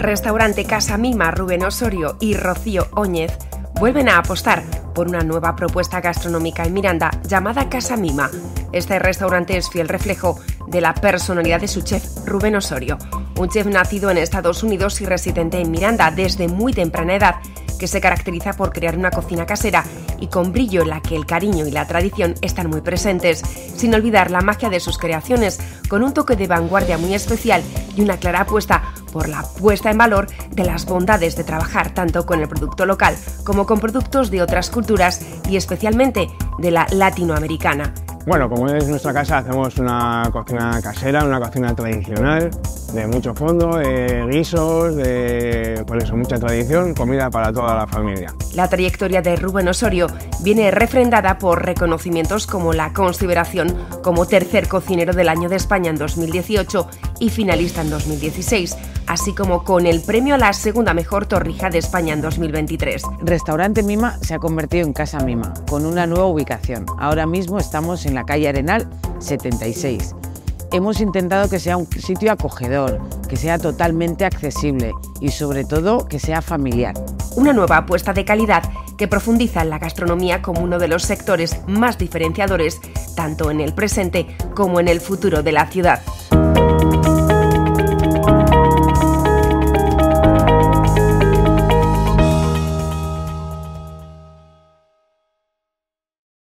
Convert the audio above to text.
Restaurante Casa Mima Rubén Osorio y Rocío Óñez vuelven a apostar por una nueva propuesta gastronómica en Miranda llamada Casa Mima. Este restaurante es fiel reflejo de la personalidad de su chef Rubén Osorio, un chef nacido en Estados Unidos y residente en Miranda desde muy temprana edad, que se caracteriza por crear una cocina casera y con brillo en la que el cariño y la tradición están muy presentes, sin olvidar la magia de sus creaciones, con un toque de vanguardia muy especial y una clara apuesta por la puesta en valor de las bondades de trabajar tanto con el producto local como con productos de otras culturas y especialmente de la latinoamericana. Bueno, como es nuestra casa, hacemos una cocina casera, una cocina tradicional, de mucho fondo, de guisos, por eso mucha tradición, comida para toda la familia. La trayectoria de Rubén Osorio viene refrendada por reconocimientos como la consideración como tercer cocinero del año de España en 2018 y finalista en 2016, así como con el premio a la segunda mejor torrija de España en 2023. Restaurante Mima se ha convertido en Casa Mima, con una nueva ubicación. Ahora mismo estamos en la calle Arenal 76. Hemos intentado que sea un sitio acogedor, que sea totalmente accesible y sobre todo que sea familiar. Una nueva apuesta de calidad que profundiza en la gastronomía como uno de los sectores más diferenciadores tanto en el presente como en el futuro de la ciudad.